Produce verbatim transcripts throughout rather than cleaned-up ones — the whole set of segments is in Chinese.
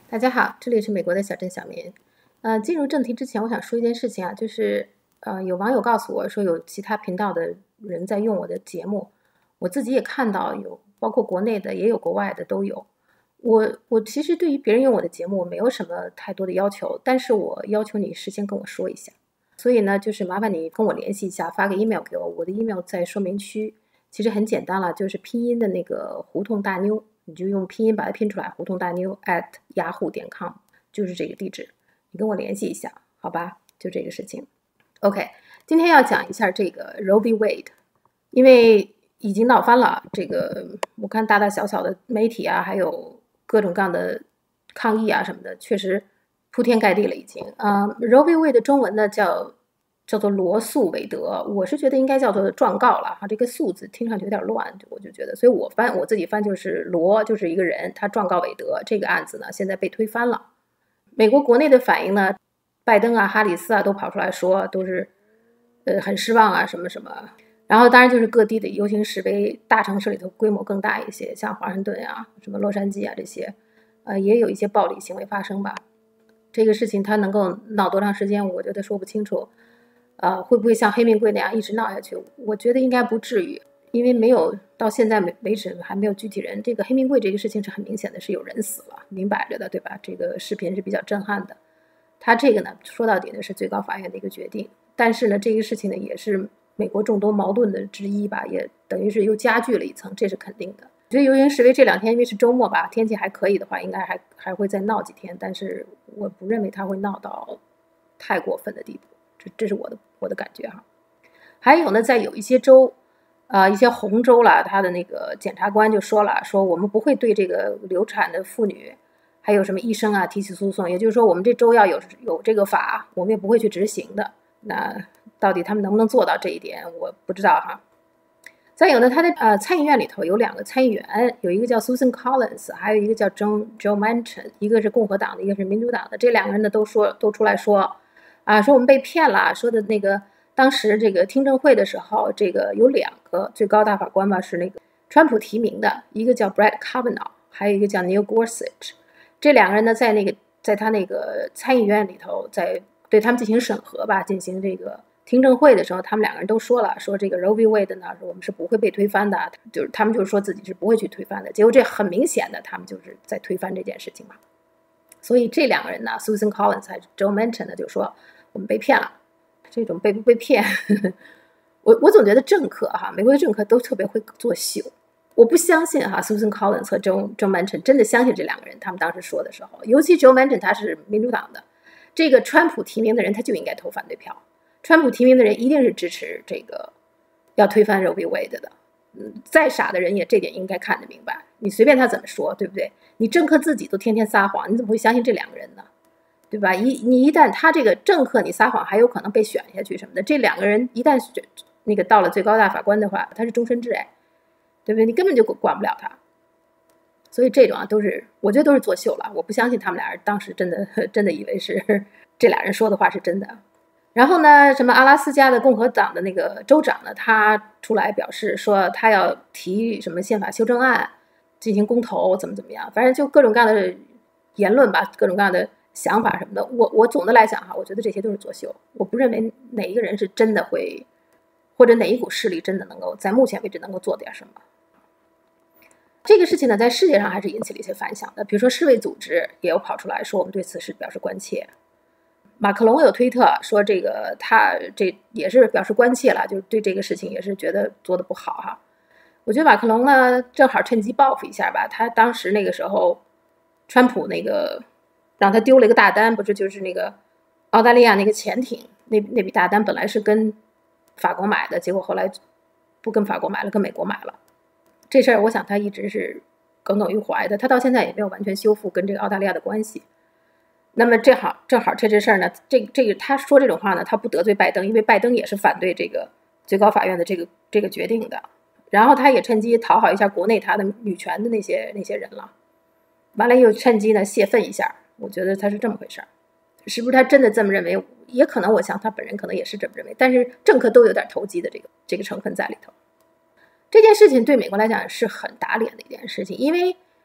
大家好，这里是美国的小镇小民。呃，进入正题之前，我想说一件事情啊，就是呃，有网友告诉我说有其他频道的人在用我的节目，我自己也看到有，包括国内的也有国外的都有。我我其实对于别人用我的节目，我没有什么太多的要求，但是我要求你事先跟我说一下。所以呢，就是麻烦你跟我联系一下，发个 email 给我，我的 email 在说明区。其实很简单了，就是拼音的那个胡同大妞。你就用拼音把它拼出来，胡同大妞 at yahoo 点 com 就是这个地址，你跟我联系一下，好吧？就这个事情。OK， 今天要讲一下这个 Roe v. Wade， 因为已经闹翻了。这个我看大大小小的媒体啊，还有各种各样的抗议啊什么的，确实铺天盖地了已经。啊、呃、，Roe v. Wade 的中文呢叫叫做罗素韦德，我是觉得应该叫做状告了哈，这个素字听上去有点乱，我就觉得，所以我翻我自己翻就是罗，就是一个人，他状告韦德。这个案子呢现在被推翻了。美国国内的反应呢，拜登啊、哈里斯啊都跑出来说，都是呃很失望啊什么什么。然后当然就是各地的游行示威，大城市里头规模更大一些，像华盛顿啊、什么洛杉矶啊这些，呃也有一些暴力行为发生吧。这个事情它能够闹多长时间，我觉得说不清楚。呃，会不会像黑命贵那样一直闹下去？我觉得应该不至于，因为没有到现在为止还没有具体人。这个黑命贵这个事情是很明显的，是有人死了，明摆着的，对吧？这个视频是比较震撼的。他这个呢，说到底呢是最高法院的一个决定，但是呢，这个事情呢也是美国众多矛盾的之一吧，也等于是又加剧了一层，这是肯定的。我觉得游行示威这两天因为是周末吧，天气还可以的话，应该还还会再闹几天，但是我不认为它会闹到太过分的地步。这这是我的我的感觉哈。还有呢，在有一些州，呃，一些红州了，他的那个检察官就说了，说我们不会对这个流产的妇女，还有什么医生啊提起诉讼，也就是说，我们这州要有有这个法，我们也不会去执行的。那到底他们能不能做到这一点，我不知道哈。再有呢，他的呃参议院里头有两个参议员，有一个叫 Susan Collins， 还有一个叫 Joe Joe Manchin， 一个是共和党的，一个是民主党的。这两个人呢都说都出来说。啊，说我们被骗了，说的那个当时这个听证会的时候，这个有两个最高大法官吧，是那个川普提名的，一个叫 Brett Kavanaugh， 还有一个叫 Neil Gorsuch。这两个人呢，在那个在他那个参议院里头，在对他们进行审核吧，进行这个听证会的时候，他们两个人都说了，说这个 Roe v. Wade 呢，我们是不会被推翻的，就是他们就是说自己是不会去推翻的。结果这很明显的，他们就是在推翻这件事情嘛。所以这两个人呢 ，Susan Collins 还是 Joe Manchin 呢，就说我们被骗了。这种被不被骗，呵呵我我总觉得政客哈，美国的政客都特别会作秀。我不相信哈 ，Susan Collins 和 Joe Joe Manchin 真的相信这两个人，他们当时说的时候，尤其 Joe Manchin 他是民主党的，这个川普提名的人他就应该投反对票。川普提名的人一定是支持这个要推翻 Roe v. Wade 的。嗯，再傻的人也这点应该看得明白。你随便他怎么说，对不对？你政客自己都天天撒谎，你怎么会相信这两个人呢？对吧？一你一旦他这个政客你撒谎，还有可能被选下去什么的。这两个人一旦选那个到了最高大法官的话，他是终身制哎，对不对？你根本就管不了他。所以这种啊都是我觉得都是作秀了。我不相信他们俩人当时真的真的以为是这俩人说的话是真的。然后呢，什么阿拉斯加的共和党的那个州长呢，他出来表示说他要提什么宪法修正案进行公投，怎么怎么样，反正就各种各样的言论吧，各种各样的想法什么的。我我总的来讲哈，我觉得这些都是作秀。我不认为哪一个人是真的会，或者哪一股势力真的能够在目前为止能够做点什么。这个事情呢，在世界上还是引起了一些反响的，比如说世卫组织也有跑出来说我们对此事表示关切。马克龙有推特说这个他这也是表示关切了，就是对这个事情也是觉得做的不好哈。我觉得马克龙呢正好趁机报复一下吧，他当时那个时候川普那个让他丢了一个大单，不是就是那个澳大利亚那个潜艇那那笔大单本来是跟法国买的，结果后来不跟法国买了，跟美国买了。这事儿我想他一直是耿耿于怀的，他到现在也没有完全修复跟这个澳大利亚的关系。那么正好正好这这事儿呢，这这个他说这种话呢，他不得罪拜登，因为拜登也是反对这个最高法院的这个这个决定的。然后他也趁机讨好一下国内他的女权的那些那些人了，完了又趁机呢泄愤一下。我觉得他是这么回事儿，是不是他真的这么认为？也可能，我想他本人可能也是这么认为，但是政客都有点投机的这个这个成分在里头。这件事情对美国来讲是很打脸的一件事情，因为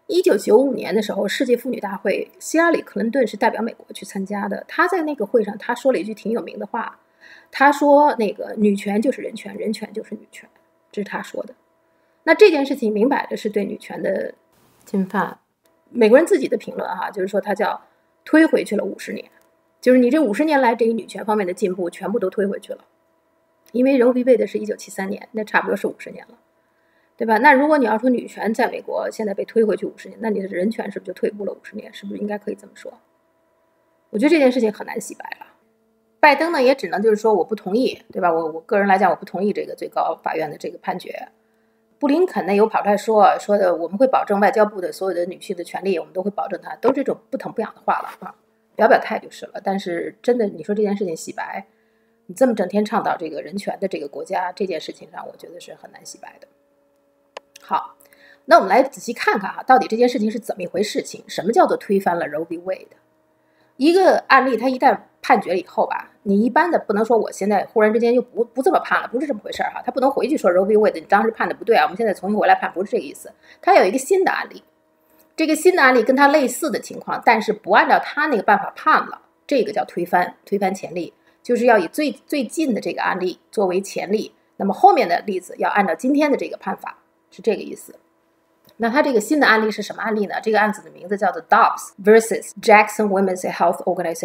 一九九五年的时候，世界妇女大会，希拉里·克林顿是代表美国去参加的。她在那个会上，她说了一句挺有名的话，她说：“那个女权就是人权，人权就是女权。”这是她说的。那这件事情明摆着是对女权的侵犯。美国人自己的评论哈、啊，就是说它叫推回去了五十年，就是你这五十年来这个女权方面的进步全部都推回去了。因为 Roe v. Wade 是一九七三年，那差不多是五十年了。对吧？那如果你要说女权在美国现在被推回去五十年，那你的人权是不是就退步了五十年？是不是应该可以这么说？我觉得这件事情很难洗白了。拜登呢也只能就是说我不同意，对吧？我我个人来讲我不同意这个最高法院的这个判决。布林肯呢有跑出来说说的我们会保证外交部的所有的女性的权利，我们都会保证她，都这种不疼不痒的话了啊，表表态就是了。但是真的你说这件事情洗白，你这么整天倡导这个人权的这个国家，这件事情上我觉得是很难洗白的。好，那我们来仔细看看啊，到底这件事情是怎么一回事情？什么叫做推翻了 Roe v. Wade？ 一个案例，它一旦判决以后吧，你一般的不能说我现在忽然之间就不不这么判了，不是这么回事哈。他不能回去说 Roe v. Wade 你当时判的不对啊，我们现在重新回来判，不是这个意思。他有一个新的案例，这个新的案例跟他类似的情况，但是不按照他那个办法判了，这个叫推翻，推翻前例，就是要以最最近的这个案例作为前例，那么后面的例子要按照今天的这个判法。是这个意思。那他这个新的案例是什么案例呢？这个案子的名字叫做 Dobbs versus Jackson Women's Health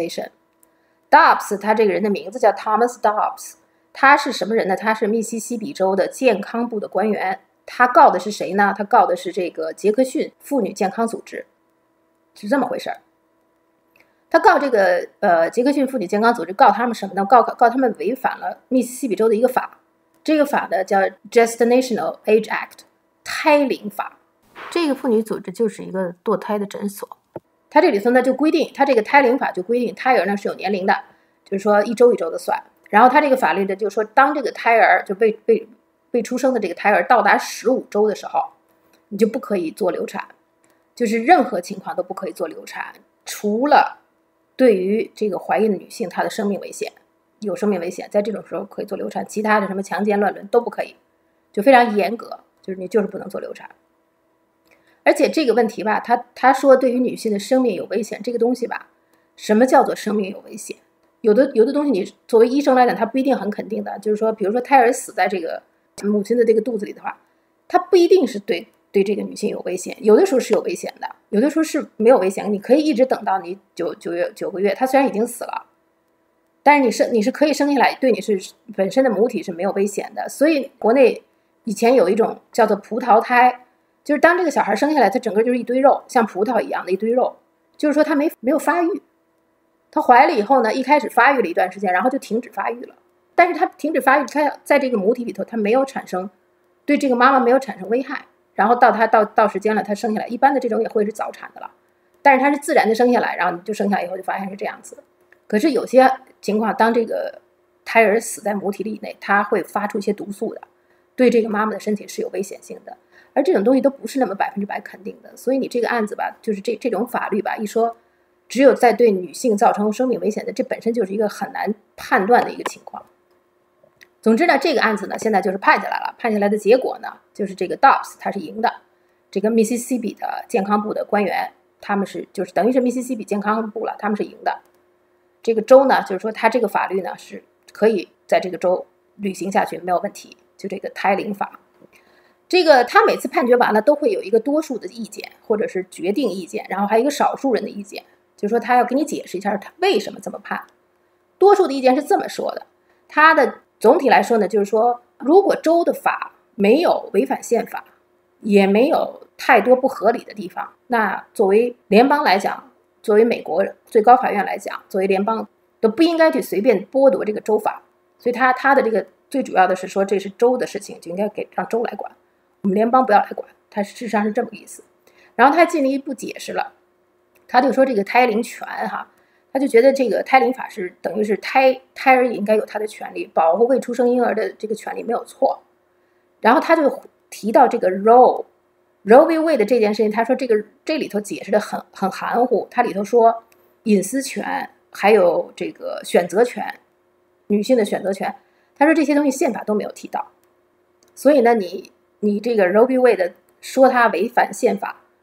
Organization。Dobbs 他这个人的名字叫 Thomas Dobbs， 他是什么人呢？他是密西西比州的健康部的官员。他告的是谁呢？他告的是这个杰克逊妇女健康组织，是这么回事儿。他告这个呃杰克逊妇女健康组织，告他们什么呢？告告他们违反了密西西比州的一个法，这个法呢叫 Gestational Age Act。胎龄法，这个妇女组织就是一个堕胎的诊所。它这里头呢就规定，它这个胎龄法就规定胎儿呢是有年龄的，就是说一周一周的算。然后它这个法律呢就是说，当这个胎儿就被被被出生的这个胎儿到达十五周的时候，你就不可以做流产，就是任何情况都不可以做流产，除了对于这个怀孕的女性她的生命危险，有生命危险，在这种时候可以做流产，其他的什么强奸乱伦都不可以，就非常严格。就是你就是不能做流产。而且这个问题吧，他他说对于女性的生命有危险，这个东西吧，什么叫做生命有危险？有的有的东西你作为医生来讲，他不一定很肯定的。就是说，比如说胎儿死在这个母亲的这个肚子里的话，它不一定是对对这个女性有危险，有的时候是有危险的，有的时候是没有危险。你可以一直等到你九九月九个月，它虽然已经死了，但是你是你是可以生下来，对你是本身的母体是没有危险的。所以国内以前有一种叫做葡萄胎，就是当这个小孩生下来，他整个就是一堆肉，像葡萄一样的一堆肉，就是说他没没有发育。他怀了以后呢，一开始发育了一段时间，然后就停止发育了。但是他停止发育，他在这个母体里头，他没有产生对这个妈妈没有产生危害。然后到他到到时间了，他生下来，一般的这种也会是早产的了，但是他是自然的生下来，然后你就生下来以后就发现是这样子。可是有些情况，当这个胎儿死在母体里内，他会发出一些毒素的。对这个妈妈的身体是有危险性的，而这种东西都不是那么百分之百肯定的，所以你这个案子吧，就是这这种法律吧，一说只有在对女性造成生命危险的，这本身就是一个很难判断的一个情况。总之呢，这个案子呢，现在就是判下来了，判下来的结果呢，就是这个 Dobbs 他是赢的，这个密西西比的健康部的官员，他们是就是等于是密西西比健康部了，他们是赢的。这个州呢，就是说他这个法律呢是可以在这个州履行下去，没有问题。就这个胎龄法，这个他每次判决完了都会有一个多数的意见或者是决定意见，然后还有一个少数人的意见，就是说他要给你解释一下他为什么这么判。多数的意见是这么说的，他的总体来说呢，就是说如果州的法没有违反宪法，也没有太多不合理的地方，那作为联邦来讲，作为美国最高法院来讲，作为联邦都不应该去随便剥夺这个州法。所以他他的这个最主要的是说，这是州的事情，就应该给让州来管，我们联邦不要来管，他事实上是这么个意思。然后他进一步解释了，他就说这个胎龄权哈，他就觉得这个胎龄法是等于是胎胎儿也应该有他的权利，保护未出生婴儿的这个权利没有错。然后他就提到这个 Roe Roe v. Wade 的这件事情，他说这个这里头解释的很很含糊，他里头说隐私权还有这个选择权，女性的选择权，他说这些东西宪法都没有提到，所以呢，你你这个 Roe v. Wade 说他违反宪法，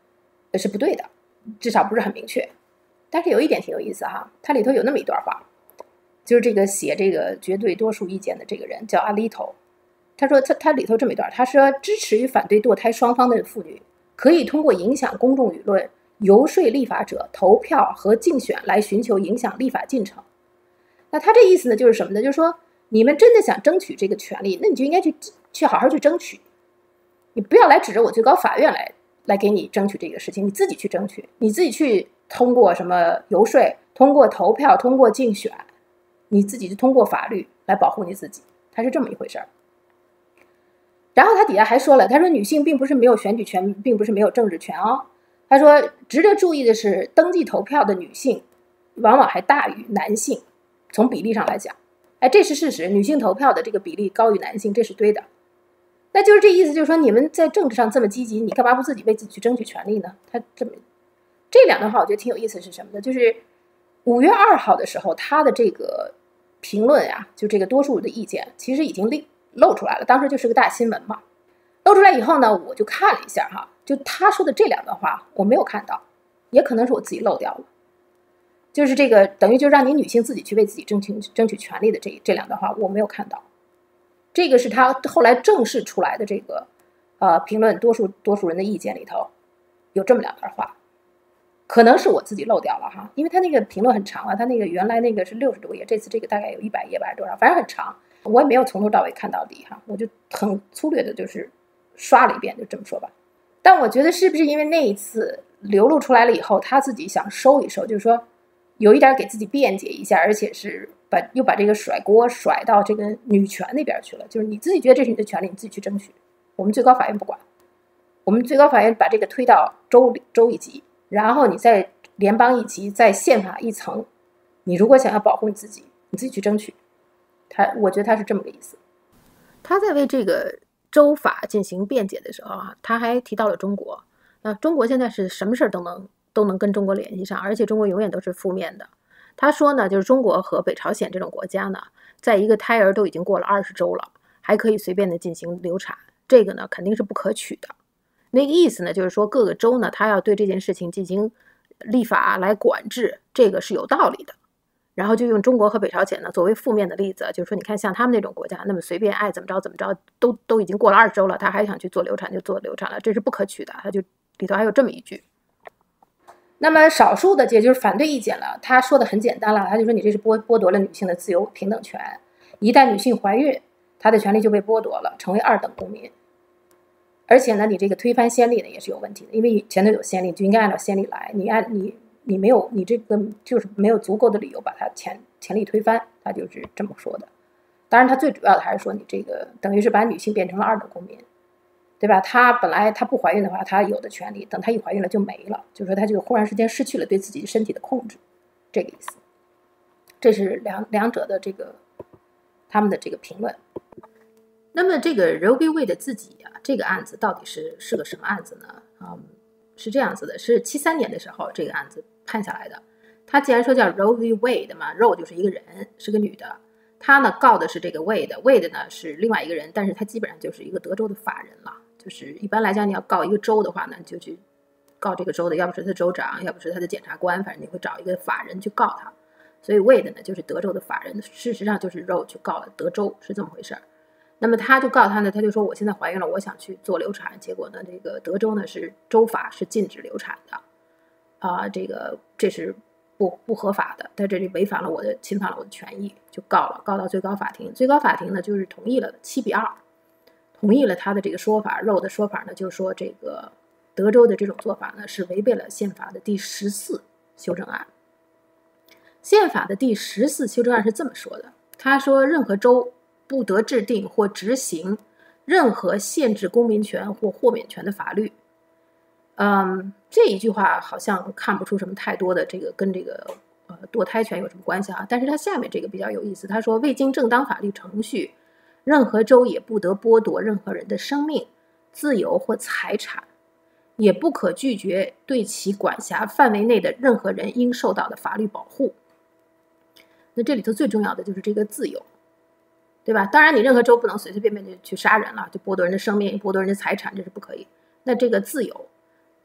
是不对的，至少不是很明确。但是有一点挺有意思哈，它里头有那么一段话，就是这个写这个绝对多数意见的这个人叫阿里头，他说他他里头这么一段，他说支持与反对堕胎双方的妇女可以通过影响公众舆论、游说立法者、投票和竞选来寻求影响立法进程。那他这意思呢，就是什么呢？就是说你们真的想争取这个权利，那你就应该去去好好去争取，你不要来指着我最高法院来来给你争取这个事情，你自己去争取，你自己去通过什么游说，通过投票，通过竞选，你自己就通过法律来保护你自己，它是这么一回事儿。然后他底下还说了，他说女性并不是没有选举权，并不是没有政治权哦。他说值得注意的是，登记投票的女性往往还大于男性，从比例上来讲，哎，这是事实，女性投票的这个比例高于男性，这是对的。那就是这意思，就是说你们在政治上这么积极，你干嘛不自己为自己去争取权利呢？他这么这两段话我觉得挺有意思，是什么呢？就是五月二号的时候，他的这个评论呀、啊，就这个多数的意见，其实已经露出来了，当时就是个大新闻嘛。露出来以后呢，我就看了一下哈，就他说的这两段话我没有看到，也可能是我自己漏掉了。就是这个等于就让你女性自己去为自己争取争取权利的这这两段话我没有看到。这个是他后来正式出来的这个呃评论多数多数人的意见里头有这么两段话，可能是我自己漏掉了哈，因为他那个评论很长啊，他那个原来那个是六十多页，这次这个大概有一百页吧，多少，反正很长，我也没有从头到尾看到底哈，我就很粗略的就是刷了一遍，就这么说吧。但我觉得是不是因为那一次流露出来了以后，他自己想收一收，就是说有一点给自己辩解一下，而且是把又把这个甩锅甩到这个女权那边去了，就是你自己觉得这是你的权利，你自己去争取，我们最高法院不管，我们最高法院把这个推到州州一级，然后你在联邦一级，在宪法一层，你如果想要保护你自己，你自己去争取。他我觉得他是这么个意思。他在为这个州法进行辩解的时候啊，他还提到了中国。那中国现在是什么事都能都能跟中国联系上，而且中国永远都是负面的。他说呢，就是中国和北朝鲜这种国家呢，在一个胎儿都已经过了二十周了，还可以随便的进行流产，这个呢肯定是不可取的。那个意思呢，就是说各个州呢，他要对这件事情进行立法来管制，这个是有道理的。然后就用中国和北朝鲜呢作为负面的例子，就是说你看像他们那种国家，那么随便爱怎么着怎么着，都都已经过了二十周了，他还想去做流产就做流产了，这是不可取的。他就里头还有这么一句。那么少数的也就是反对意见了，他说的很简单了，他就说你这是剥剥夺了女性的自由平等权，一旦女性怀孕，她的权利就被剥夺了，成为二等公民。而且呢，你这个推翻先例呢也是有问题的，因为前头有先例，就应该按照先例来，你按你。你没有，你这个就是没有足够的理由把它前前例推翻，他就是这么说的。当然，他最主要的还是说你这个等于是把女性变成了二等公民，对吧？她本来她不怀孕的话，她有的权利，等她一怀孕了就没了，就是说她就忽然之间失去了对自己身体的控制，这个意思。这是两两者的这个他们的这个评论。那么这个 Roe v. Wade 自己啊，这个案子到底是是个什么案子呢？嗯，是这样子的，是七三年的时候这个案子判下来的。他既然说叫 Roe v. Wade 嘛 ，Roe 就是一个人，是个女的。他呢告的是这个 Wade，Wade 呢是另外一个人，但是他基本上就是一个德州的法人了。就是一般来讲，你要告一个州的话呢，就去告这个州的，要不是他的州长，要不是他的检察官，反正你会找一个法人去告他。所以 Wade 呢就是德州的法人，事实上就是 Roe 去告了德州，是这么回事儿。那么他就告诉他呢，他就说我现在怀孕了，我想去做流产，结果呢，这个德州呢是州法是禁止流产的，啊、呃，这个这是不不合法的，在这里违反了我的侵犯了我的权益，就告了，告到最高法庭，最高法庭呢就是同意了七比二，同意了他的这个说法 ，Roe 的说法呢，就是说这个德州的这种做法呢是违背了宪法的第十四修正案。宪法的第十四修正案是这么说的，他说任何州不得制定或执行任何限制公民权或豁免权的法律。嗯，这一句话好像看不出什么太多的这个跟这个呃堕胎权有什么关系啊？但是它下面这个比较有意思，他说未经正当法律程序，任何州也不得剥夺任何人的生命、自由或财产，也不可拒绝对其管辖范围内的任何人应受到的法律保护。那这里头最重要的就是这个自由。对吧？当然，你任何州不能随随便便就去杀人了，就剥夺人的生命、剥夺人的财产，这是不可以。那这个自由，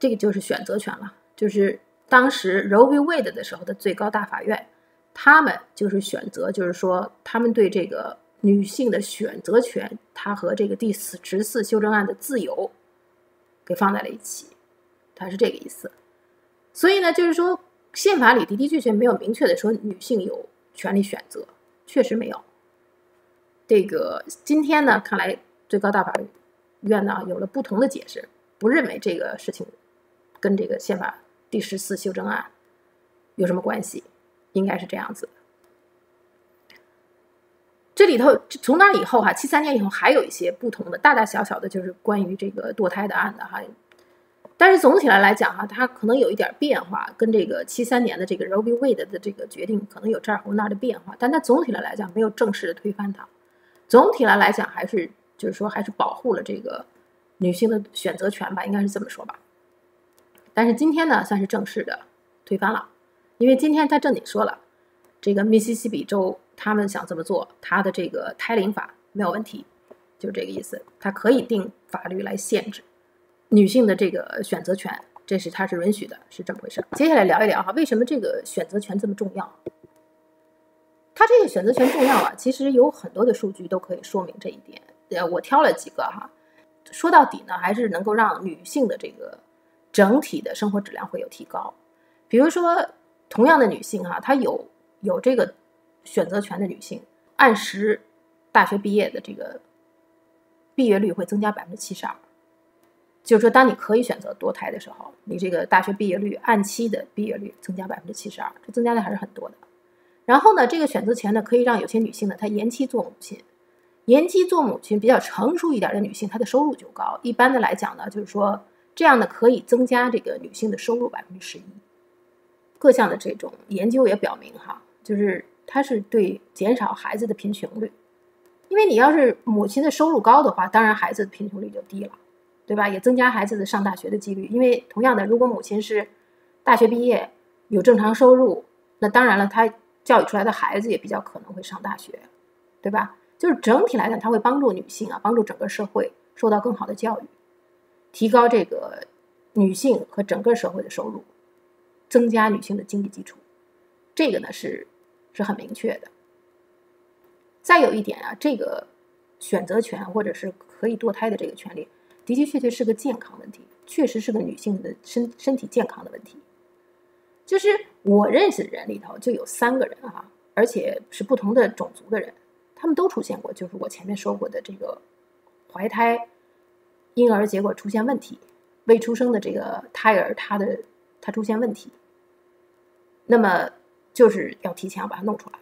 这个就是选择权了，就是当时 Roe v. Wade 的时候的最高大法院，他们就是选择，就是说他们对这个女性的选择权，它和这个第十四修正案的自由给放在了一起，它是这个意思。所以呢，就是说宪法里的的确确没有明确的说女性有权利选择，确实没有。这个今天呢，看来最高大法院呢有了不同的解释，不认为这个事情跟这个宪法第十四修正案有什么关系，应该是这样子的。这里头从那以后哈，七三年以后还有一些不同的大大小小的，就是关于这个堕胎的案子哈。但是总体来来讲哈，它可能有一点变化，跟这个七三年的这个 Roe v. Wade 的这个决定可能有这儿或那儿的变化，但它总体来来讲没有正式的推翻它。总体来来讲还是就是说还是保护了这个女性的选择权吧，应该是这么说吧。但是今天呢，算是正式的推翻了，因为今天他正经说了，这个密西西比州他们想这么做，他的这个胎龄法没有问题，就是这个意思，他可以定法律来限制女性的这个选择权，这是他是允许的，是这么回事。接下来聊一聊哈，为什么这个选择权这么重要？它这个选择权重要啊，其实有很多的数据都可以说明这一点。呃，我挑了几个哈，说到底呢，还是能够让女性的这个整体的生活质量会有提高。比如说，同样的女性哈，她有有这个选择权的女性，按时大学毕业的这个毕业率会增加百分之七十二。就是说，当你可以选择堕胎的时候，你这个大学毕业率按期的毕业率增加百分之七十二，这增加的还是很多的。然后呢，这个选择权呢，可以让有些女性呢，她延期做母亲。延期做母亲比较成熟一点的女性，她的收入就高。一般的来讲呢，就是说这样呢可以增加这个女性的收入百分之十一。各项的这种研究也表明哈，就是它是对减少孩子的贫穷率。因为你要是母亲的收入高的话，当然孩子的贫穷率就低了，对吧？也增加孩子的上大学的几率。因为同样的，如果母亲是大学毕业，有正常收入，那当然了，她教育出来的孩子也比较可能会上大学，对吧？就是整体来讲，它会帮助女性啊，帮助整个社会受到更好的教育，提高这个女性和整个社会的收入，增加女性的经济基础，这个呢是是很明确的。再有一点啊，这个选择权或者是可以堕胎的这个权利，的的确确是个健康问题，确实是个女性的身身体健康的问题。就是我认识的人里头就有三个人啊，而且是不同的种族的人，他们都出现过，就是我前面说过的这个怀胎婴儿结果出现问题，未出生的这个胎儿他的他出现问题，那么就是要提前要把它弄出来。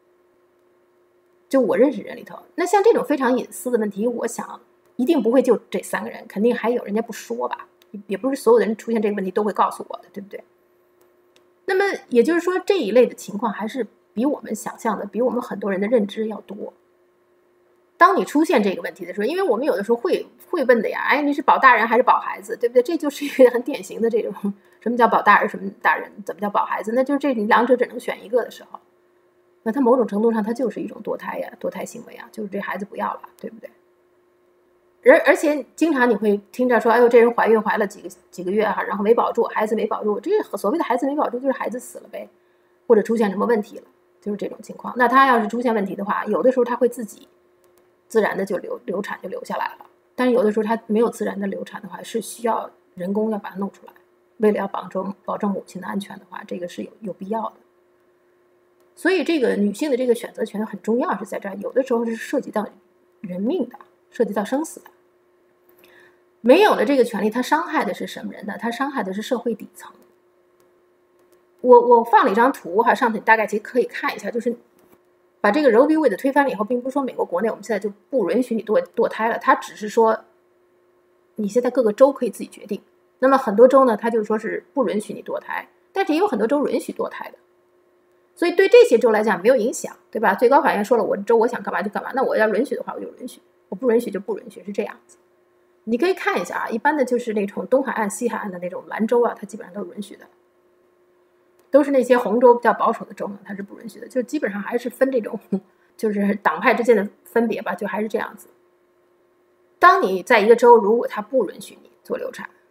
就我认识人里头，那像这种非常隐私的问题，我想一定不会就这三个人，肯定还有人家不说吧，也不是所有的人出现这个问题都会告诉我的，对不对？那么也就是说，这一类的情况还是比我们想象的，比我们很多人的认知要多。当你出现这个问题的时候，因为我们有的时候会会问的呀，哎，你是保大人还是保孩子，对不对？这就是一个很典型的这种什么叫保大人，什么大人，怎么叫保孩子？那就是这两者只能选一个的时候，那它某种程度上它就是一种堕胎呀，堕胎行为啊，就是这孩子不要了，对不对？而而且经常你会听着说，哎呦，这人怀孕怀了几个几个月哈，然后没保住，孩子没保住，这所谓的孩子没保住就是孩子死了呗，或者出现什么问题了，就是这种情况。那他要是出现问题的话，有的时候他会自己自然的就流流产就留下来了，但是有的时候他没有自然的流产的话，是需要人工要把它弄出来，为了要保证保证母亲的安全的话，这个是有有必要的。所以这个女性的这个选择权很重要，是在这儿，有的时候是涉及到人命的，涉及到生死的。没有了这个权利，它伤害的是什么人呢？它伤害的是社会底层。我我放了一张图哈，上头你大概其实可以看一下，就是把这个 Roe v. Wade 推翻了以后，并不是说美国国内我们现在就不允许你堕堕胎了，它只是说你现在各个州可以自己决定。那么很多州呢，它就是说是不允许你堕胎，但是也有很多州允许堕胎的。所以对这些州来讲没有影响，对吧？最高法院说了，我州我想干嘛就干嘛，那我要允许的话我就允许，我不允许就不允许，是这样子。你可以看一下啊，一般的就是那种东海岸、西海岸的那种蓝州啊，它基本上都是允许的，都是那些红州比较保守的州呢，它是不允许的，就基本上还是分这种，就是党派之间的分别吧，就还是这样子。当你在一个州，如果它不允许你做流产，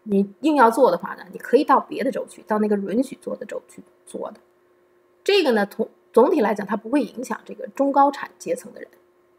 你硬要做的话呢，你可以到别的州去，到那个允许做的州去做的。这个呢，总总体来讲，它不会影响这个中高产阶层的人，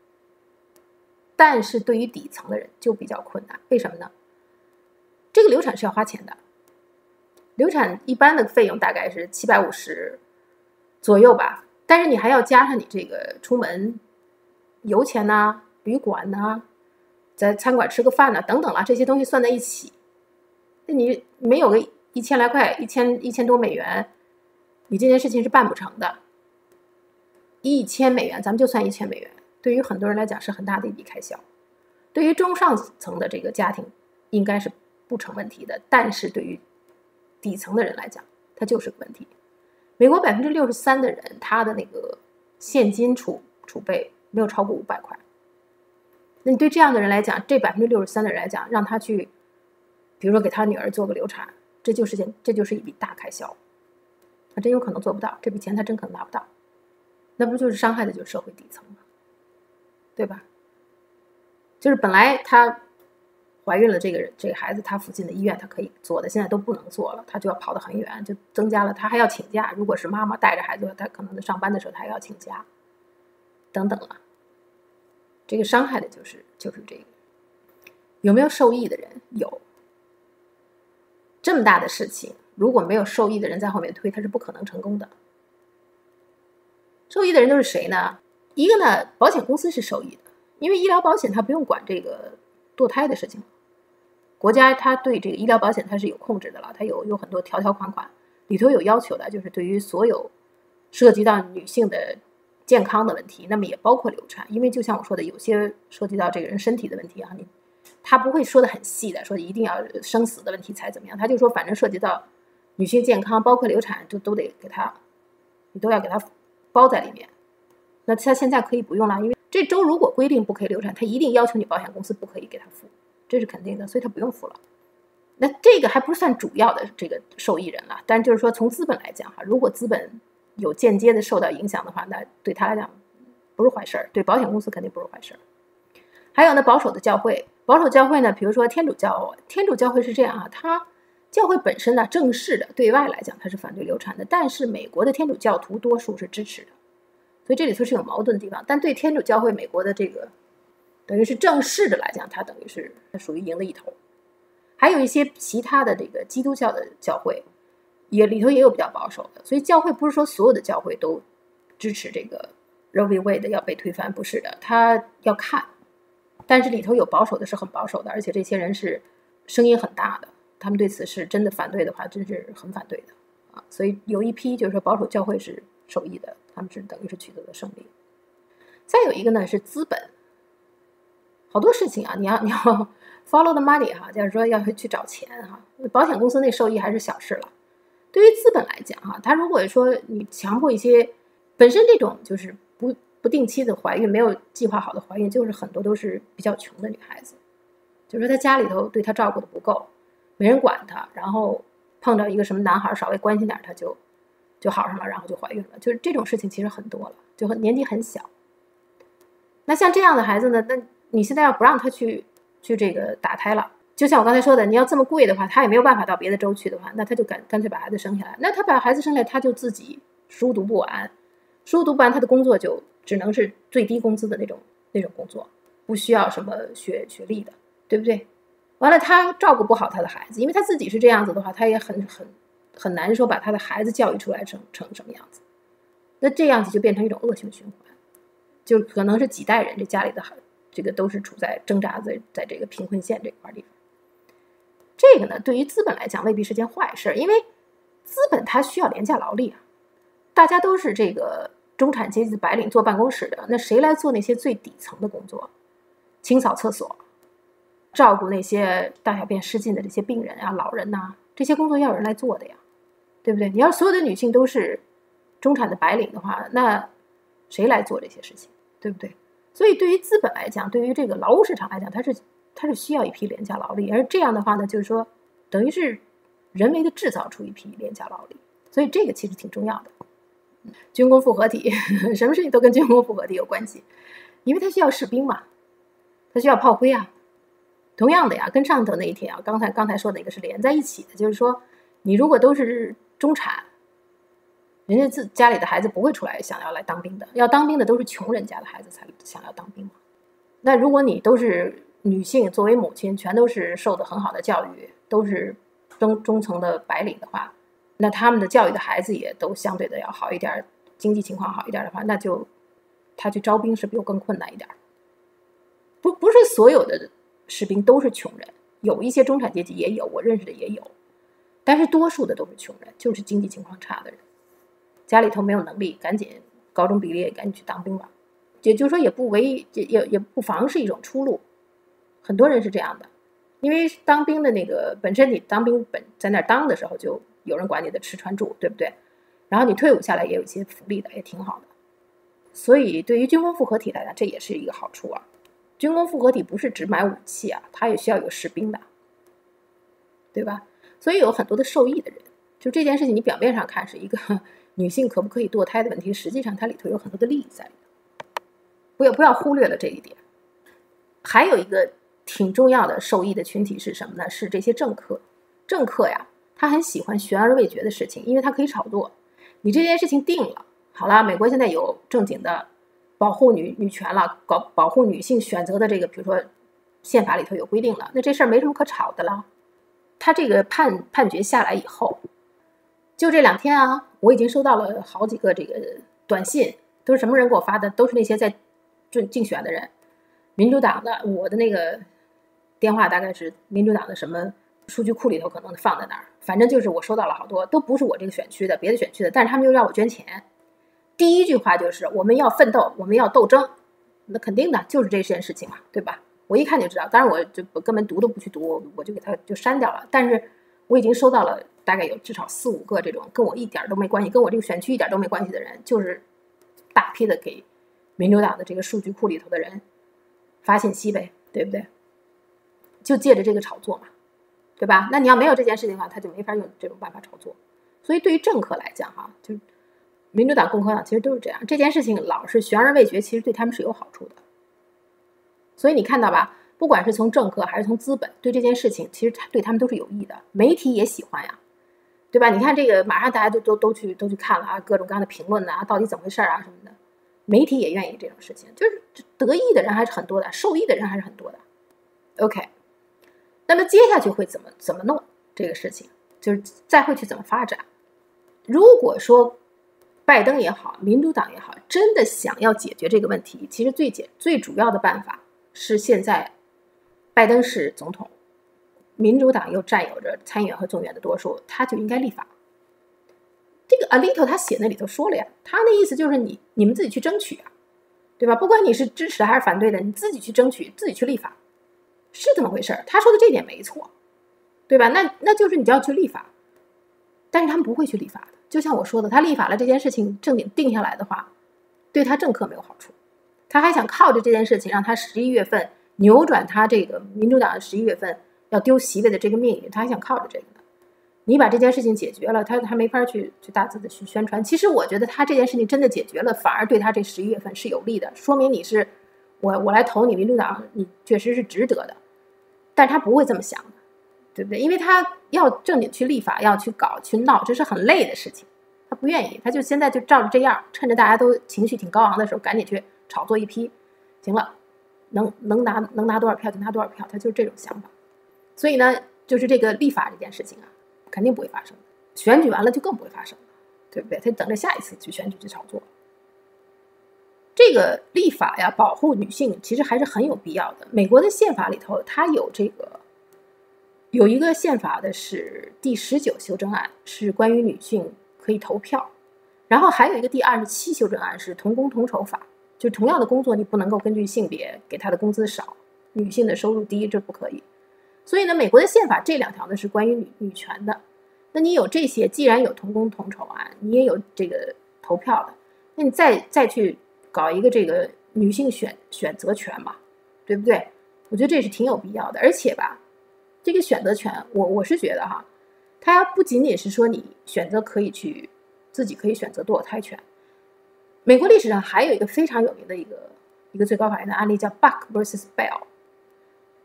但是对于底层的人就比较困难。为什么呢？这个流产是要花钱的，流产一般的费用大概是七百五十左右吧，但是你还要加上你这个出门油钱呐、啊、旅馆呐、啊、在餐馆吃个饭呐、啊、等等啦，这些东西算在一起，那你没有个一千来块，一千一千多美元，你这件事情是办不成的。一千美元，咱们就算一千美元，对于很多人来讲是很大的一笔开销。对于中上层的这个家庭，应该是不成问题的，但是对于底层的人来讲，它就是个问题。美国百分之六十三的人，他的那个现金储储备没有超过五百块。那你对这样的人来讲，这百分之六十三的人来讲，让他去，比如说给他女儿做个流产，这就是件这就是一笔大开销。他真有可能做不到，这笔钱他真可能拿不到，那不就是伤害的就是社会底层吗？对吧？就是本来他怀孕了，这个人这个孩子他附近的医院他可以做的，现在都不能做了，他就要跑得很远，就增加了他还要请假。如果是妈妈带着孩子，他可能在上班的时候他还要请假，等等了。这个伤害的就是就是这个。有没有受益的人？有。这么大的事情，如果没有受益的人在后面推，他是不可能成功的。受益的人都是谁呢？一个呢，保险公司是受益的，因为医疗保险它不用管这个堕胎的事情，国家它对这个医疗保险它是有控制的了，它有有很多条条款款，里头有要求的，就是对于所有涉及到女性的健康的问题，那么也包括流产，因为就像我说的，有些涉及到这个人身体的问题啊，你他不会说的很细的，说一定要生死的问题才怎么样，他就说反正涉及到女性健康，包括流产，就都得给他，你都要给他包在里面。那他现在可以不用了，因为这州如果规定不可以流产，他一定要求你保险公司不可以给他付，这是肯定的，所以他不用付了。那这个还不算主要的这个受益人了，但就是说从资本来讲哈，如果资本有间接的受到影响的话，那对他来讲不是坏事儿，对保险公司肯定不是坏事儿。还有呢，保守的教会，保守教会呢，比如说天主教，天主教会是这样啊，它教会本身呢，正式的对外来讲它是反对流产的，但是美国的天主教徒多数是支持的。所以这里头是有矛盾的地方，但对天主教会美国的这个等于是正式的来讲，它等于是属于赢的一头。还有一些其他的这个基督教的教会，也里头也有比较保守的，所以教会不是说所有的教会都支持这个 Roe v. Wade 要被推翻，不是的，他要看，但是里头有保守的是很保守的，而且这些人是声音很大的，他们对此是真的反对的话，真是很反对的啊。所以有一批就是说保守教会是受益的，他们是等于是取得了胜利。再有一个呢是资本，好多事情啊，你要你要 follow the money 哈，就是说要去找钱哈。保险公司那受益还是小事了，对于资本来讲哈，他如果说你强迫一些本身这种就是不不定期的怀孕，没有计划好的怀孕，就是很多都是比较穷的女孩子，就是说她家里头对她照顾的不够，没人管她，然后碰到一个什么男孩稍微关心点，她就就好上了，然后就怀孕了，就是这种事情其实很多了，就很年纪很小。那像这样的孩子呢，那你现在要不让他去去这个打胎了，就像我刚才说的，你要这么贵的话，他也没有办法到别的州去的话，那他就干干脆把孩子生下来。那他把孩子生下来，他就自己书读不完，书读不完，他的工作就只能是最低工资的那种那种工作，不需要什么学学历的，对不对？完了，他照顾不好他的孩子，因为他自己是这样子的话，他也很很很难说把他的孩子教育出来成成什么样子。那这样子就变成一种恶性循环，就可能是几代人这家里的孩子。这个都是处在挣扎在在这个贫困线这块地方。这个呢，对于资本来讲未必是件坏事，因为资本它需要廉价劳力啊。大家都是这个中产阶级的白领，坐办公室的，那谁来做那些最底层的工作？清扫厕所，照顾那些大小便失禁的这些病人啊、老人呐、啊，这些工作要有人来做的呀，对不对？你要所有的女性都是中产的白领的话，那谁来做这些事情？对不对？所以对于资本来讲，对于这个劳务市场来讲，它是它是需要一批廉价劳力，而这样的话呢，就是说等于是人为的制造出一批廉价劳力，所以这个其实挺重要的。军工复合体，什么事情都跟军工复合体有关系，因为它需要士兵嘛，它需要炮灰啊， 同样的呀，跟上头那一天啊，刚才刚才说的那个是连在一起的，就是说，你如果都是中产，人家自家里的孩子不会出来想要来当兵的，要当兵的都是穷人家的孩子才想要当兵嘛。那如果你都是女性，作为母亲，全都是受的很好的教育，都是中中层的白领的话，那他们的教育的孩子也都相对的要好一点，经济情况好一点的话，那就他去招兵是比我更困难一点。不不是所有的士兵都是穷人，有一些中产阶级也有，我认识的也有，但是多数的都是穷人，就是经济情况差的人，家里头没有能力，赶紧高中毕业赶紧去当兵吧。也就是说也不为也也也不妨是一种出路，很多人是这样的。因为当兵的那个本身你当兵本在那当的时候就有人管你的吃穿住，对不对？然后你退伍下来也有一些福利的，也挺好的。所以对于军工复合体来讲，这也是一个好处啊。军工复合体不是只买武器啊，它也需要有士兵的，对吧？所以有很多的受益的人，就这件事情你表面上看是一个女性可不可以堕胎的问题，实际上它里头有很多的利益在里头，不要不要忽略了这一点。还有一个挺重要的受益的群体是什么呢？是这些政客。政客呀，他很喜欢悬而未决的事情，因为他可以炒作。你这件事情定了，好了，美国现在有正经的保护女女权了，搞保护女性选择的这个，比如说宪法里头有规定了，那这事儿没什么可吵的了。他这个判判决下来以后，就这两天啊，我已经收到了好几个这个短信，都是什么人给我发的？都是那些在竞竞选的人，民主党的，我的那个电话大概是民主党的什么数据库里头可能放在那儿，反正就是我收到了好多，都不是我这个选区的，别的选区的，但是他们又让我捐钱。第一句话就是我们要奋斗，我们要斗争，那肯定的就是这件事情嘛，对吧？我一看就知道，当然我就根本读都不去读，我就给他就删掉了。但是我已经收到了大概有至少四五个这种跟我一点都没关系，跟我这个选区一点都没关系的人，就是大批的给民主党的这个数据库里头的人发信息呗，对不对？就借着这个炒作嘛，对吧？那你要没有这件事情的话，他就没法用这种办法炒作。所以对于政客来讲哈，就民主党、共和党其实都是这样，这件事情老是悬而未决，其实对他们是有好处的。所以你看到吧，不管是从政客还是从资本，对这件事情其实对他们都是有益的。媒体也喜欢呀，对吧？你看这个，马上大家都都都去都去看了啊，各种各样的评论啊，到底怎么回事啊什么的，媒体也愿意这种事情，就是得益的人还是很多的，受益的人还是很多的。OK， 那么接下去会怎么怎么弄这个事情，就是再会去怎么发展。如果说拜登也好，民主党也好，真的想要解决这个问题，其实最解最主要的办法是现在拜登是总统，民主党又占有着参议院和众议院的多数，他就应该立法。这个 Alito 他写那里头说了呀，他的意思就是你你们自己去争取啊，对吧？不管你是支持的还是反对的，你自己去争取，自己去立法，是这么回事。他说的这点没错，对吧？那那就是你就要去立法，但是他们不会去立法的。就像我说的，他立法了这件事情正经定下来的话，对他政客没有好处，他还想靠着这件事情让他十一月份扭转他这个民主党十一月份要丢席位的这个命运，他还想靠着这个呢。你把这件事情解决了，他他没法去去大肆的去宣传。其实我觉得他这件事情真的解决了，反而对他这十一月份是有利的，说明你是我我来投你民主党，你确实是值得的。但是他不会这么想的，对不对？因为他要正经去立法，要去搞去闹，这是很累的事情，他不愿意，他就现在就照着这样，趁着大家都情绪挺高昂的时候，赶紧去炒作一批，行了，能能拿能拿多少票就拿多少票，他就是这种想法。所以呢，就是这个立法这件事情啊，肯定不会发生，选举完了就更不会发生，对不对？他等着下一次去选举去炒作。这个立法呀，保护女性其实还是很有必要的。美国的宪法里头，它有这个有一个宪法的是第十九修正案，是关于女性可以投票，然后还有一个第二十七修正案是同工同酬法，就同样的工作你不能够根据性别给他的工资少，女性的收入低，这不可以。所以呢，美国的宪法这两条呢是关于女女权的。那你有这些，既然有同工同酬啊，你也有这个投票的，那你再再去搞一个这个女性选选择权嘛，对不对？我觉得这是挺有必要的。而且吧，这个选择权，我我是觉得哈，它不仅仅是说你选择可以去自己可以选择堕胎权。美国历史上还有一个非常有名的一个一个最高法院的案例叫 Buck versus Bell。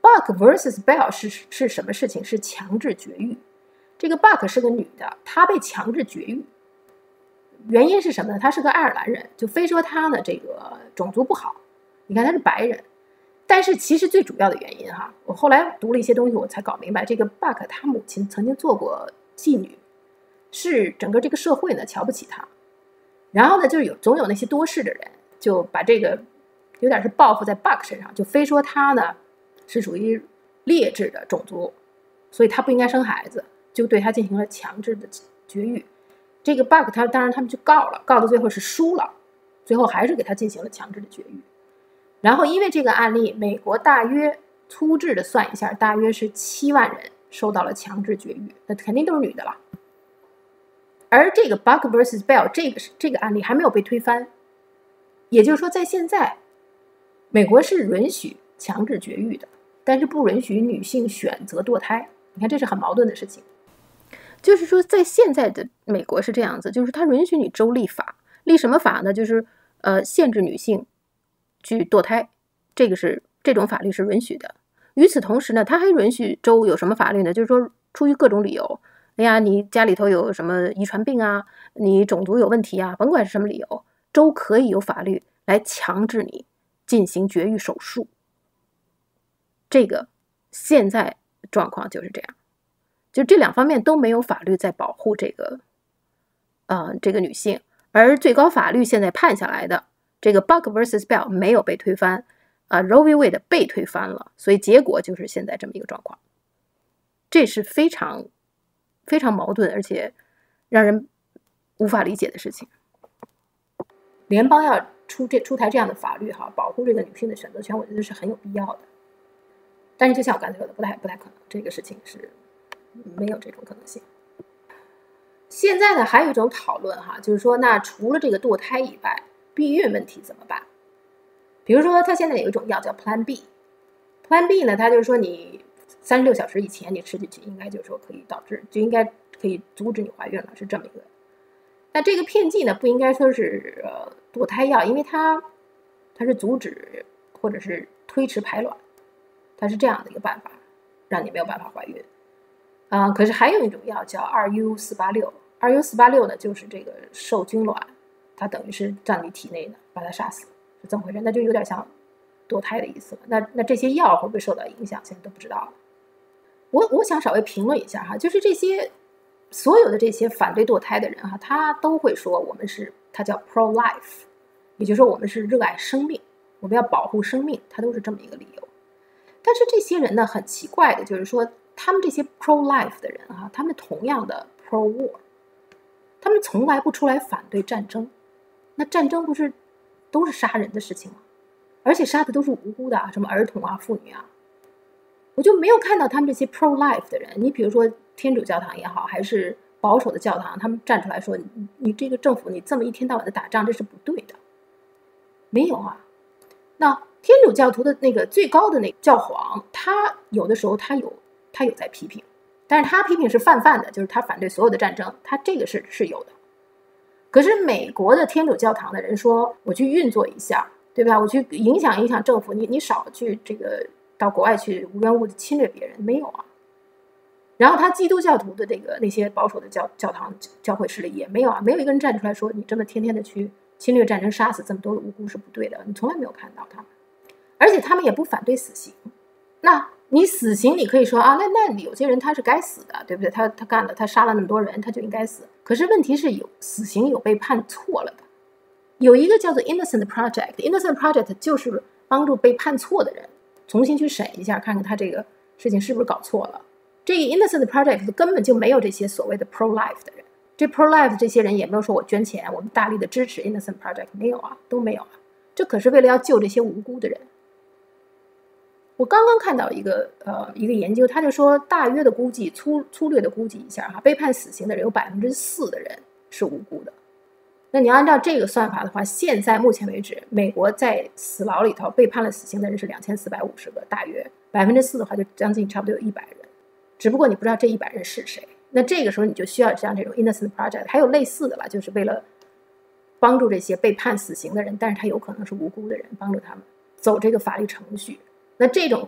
Buck versus Bell 是是什么事情？是强制绝育。这个 Buck 是个女的，她被强制绝育，原因是什么呢？她是个爱尔兰人，就非说她呢这个种族不好。你看她是白人，但是其实最主要的原因哈，我后来读了一些东西，我才搞明白，这个 Buck 她母亲曾经做过妓女，是整个这个社会呢瞧不起她。然后呢，就是有总有那些多事的人就把这个有点是报复在 Buck 身上，就非说他呢是属于劣质的种族，所以他不应该生孩子，就对他进行了强制的绝育。这个 Buck 他当然他们就告了，告到最后是输了，最后还是给他进行了强制的绝育。然后因为这个案例，美国大约粗制的算一下，大约是七万人受到了强制绝育，那肯定都是女的了。而这个 Buck versus Bell 这个这个案例还没有被推翻，也就是说，在现在，美国是允许强制绝育的，但是不允许女性选择堕胎。你看，这是很矛盾的事情。就是说，在现在的美国是这样子，就是它允许你州立法，立什么法呢？就是呃，限制女性去堕胎，这个是这种法律是允许的。与此同时呢，它还允许州有什么法律呢？就是说，出于各种理由。哎呀，你家里头有什么遗传病啊？你种族有问题啊？甭管是什么理由，州可以有法律来强制你进行绝育手术。这个现在状况就是这样，就这两方面都没有法律在保护这个，呃，这个女性。而最高法律现在判下来的这个 Buck versus Bell 没有被推翻，啊、呃、，Roe v. Wade 被推翻了，所以结果就是现在这么一个状况。这是非常。非常矛盾，而且让人无法理解的事情。联邦要出这出台这样的法律哈，保护这个女性的选择权，我觉得是很有必要的。但是就像我刚才说的，不太不太可能，这个事情是没有这种可能性。现在呢，还有一种讨论哈，就是说，那除了这个堕胎以外，避孕问题怎么办？比如说，它现在有一种药叫 Plan B，Plan B 呢，它就是说你。三十六小时以前你吃进去，应该就是说可以导致，就应该可以阻止你怀孕了，是这么一个。那这个片剂呢，不应该说是呃堕胎药，因为它它是阻止或者是推迟排卵，它是这样的一个办法，让你没有办法怀孕。啊、呃，可是还有一种药叫 二 U 四八六， 二 U 四八六呢就是这个受精卵，它等于是在你体内呢把它杀死，是这么回事？那就有点像堕胎的意思了。那那这些药会不会受到影响？现在都不知道了。我我想稍微评论一下哈，就是这些所有的这些反对堕胎的人哈，他都会说我们是他叫 pro life， 也就是说我们是热爱生命，我们要保护生命，他都是这么一个理由。但是这些人呢，很奇怪的就是说，他们这些 pro life 的人哈，他们同样的 pro war， 他们从来不出来反对战争。那战争不是都是杀人的事情吗？而且杀的都是无辜的啊，什么儿童啊、妇女啊。我就没有看到他们这些 pro life 的人，你比如说天主教堂也好，还是保守的教堂，他们站出来说，你你这个政府你这么一天到晚的打仗，这是不对的。没有啊。那天主教徒的那个最高的那个教皇，他有的时候他有他有在批评，但是他批评是泛泛的，就是他反对所有的战争，他这个是是有的。可是美国的天主教堂的人说，我去运作一下，对吧？我去影响影响政府，你你少去这个。到国外去无缘无故的侵略别人，没有啊。然后他基督教徒的这个那些保守的教教堂教会势力也没有啊，没有一个人站出来说你这么天天的去侵略战争，杀死这么多的无辜是不对的，你从来没有看到他们。而且他们也不反对死刑。那你死刑你可以说啊，那那有些人他是该死的，对不对？他他干了，他杀了那么多人，他就应该死。可是问题是有死刑有被判错了的，有一个叫做 Innocent Project，Innocent Project 就是帮助被判错的人。重新去审一下，看看他这个事情是不是搞错了。这个 Innocent Project 根本就没有这些所谓的 pro life 的人，这 pro life 这些人也没有说我捐钱，我们大力的支持 Innocent Project， 没有啊，都没有啊。这可是为了要救这些无辜的人。我刚刚看到一个呃一个研究，他就说大约的估计，粗粗略的估计一下哈，被判死刑的人有百分之四的人是无辜的。那你按照这个算法的话，现在目前为止，美国在死牢里头被判了死刑的人是两千四百五十个，大约百分之四的话，就将近差不多有一百人。只不过你不知道这一百人是谁。那这个时候你就需要像这种 Innocent Project， 还有类似的了，就是为了帮助这些被判死刑的人，但是他有可能是无辜的人，帮助他们走这个法律程序。那这种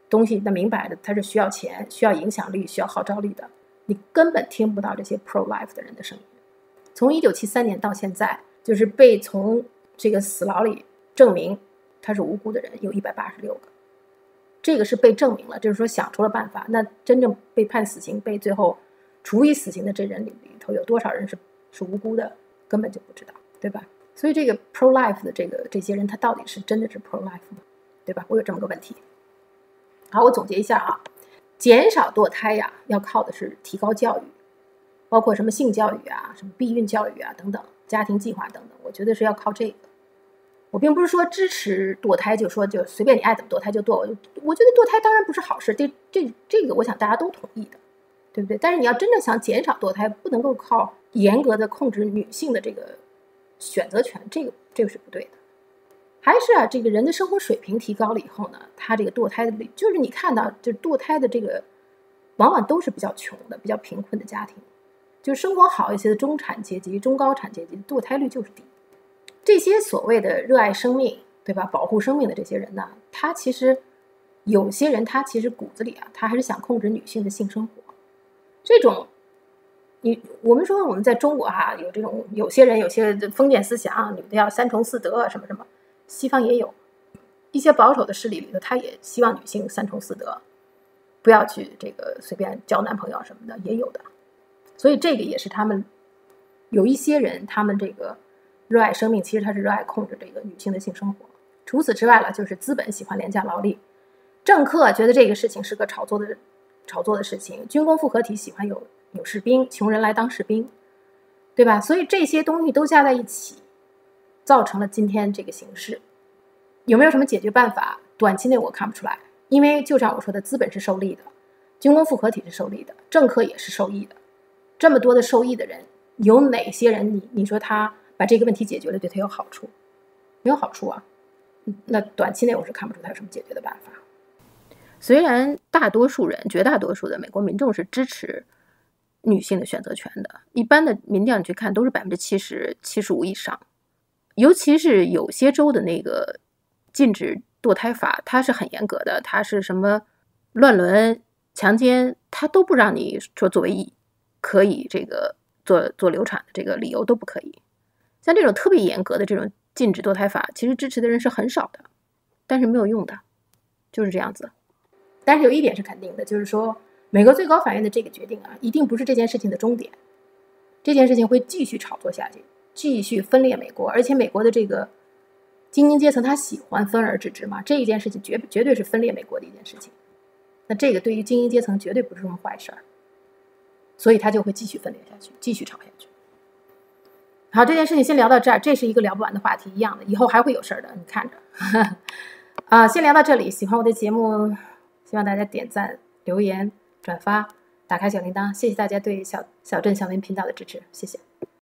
东西，那明摆着它是需要钱、需要影响力、需要号召力的，你根本听不到这些 pro life 的人的声音。从一九七三年到现在，就是被从这个死牢里证明他是无辜的人有一百八十六个，这个是被证明了，就是说想出了办法。那真正被判死刑、被最后处以死刑的这人里里头有多少人是是无辜的，根本就不知道，对吧？所以这个 pro life 的这个这些人，他到底是真的是 pro life 吗？对吧？我有这么个问题。好，我总结一下啊，减少堕胎呀，要靠的是提高教育，包括什么性教育啊、什么避孕教育啊等等，家庭计划等等，我觉得是要靠这个。我并不是说支持堕胎，就说就随便你爱怎么堕胎就堕。我我觉得堕胎当然不是好事，这这这个我想大家都同意的，对不对？但是你要真正想减少堕胎，不能够靠严格的控制女性的这个选择权，这个这个是不对的。还是啊，这个人的生活水平提高了以后呢，他这个堕胎的率，就是你看到，就是堕胎的这个，往往都是比较穷的、比较贫困的家庭，就生活好一些的中产阶级、中高产阶级，堕胎率就是低。这些所谓的热爱生命，对吧？保护生命的这些人呢，他其实有些人他其实骨子里啊，他还是想控制女性的性生活。这种，你我们说我们在中国哈、啊，有这种有些人有些封建思想，女的要三从四德什么什么，西方也有一些保守的势力里头，他也希望女性三从四德，不要去这个随便交男朋友什么的，也有的。所以这个也是他们有一些人，他们这个热爱生命，其实他是热爱控制这个女性的性生活。除此之外了，就是资本喜欢廉价劳力，政客觉得这个事情是个炒作的炒作的事情，军工复合体喜欢有有士兵，穷人来当士兵，对吧？所以这些东西都加在一起，造成了今天这个形势。有没有什么解决办法？短期内我看不出来，因为就像我说的，资本是受利的，军工复合体是受利的，政客也是受益的。这么多的受益的人，有哪些人你你说他把这个问题解决了，对他有好处？没有好处啊。那短期内我是看不出他有什么解决的办法。虽然大多数人，绝大多数的美国民众是支持女性的选择权的，一般的民调你去看都是百分之七十、七十五以上。尤其是有些州的那个禁止堕胎法，它是很严格的，它是什么乱伦、强奸，它都不让你说作为可以这个做做流产的这个理由都不可以。像这种特别严格的这种禁止堕胎法，其实支持的人是很少的，但是没有用的，就是这样子。但是有一点是肯定的，就是说美国最高法院的这个决定啊，一定不是这件事情的终点，这件事情会继续炒作下去，继续分裂美国。而且美国的这个精英阶层他喜欢分而治之嘛，这一件事情绝绝对是分裂美国的一件事情。那这个对于精英阶层绝对不是什么坏事儿，所以他就会继续分裂下去，继续吵下去。好，这件事情先聊到这儿，这是一个聊不完的话题，一样的，以后还会有事儿的，你看着。啊，先聊到这里。喜欢我的节目，希望大家点赞、留言、转发、打开小铃铛，谢谢大家对小小镇小林频道的支持，谢谢。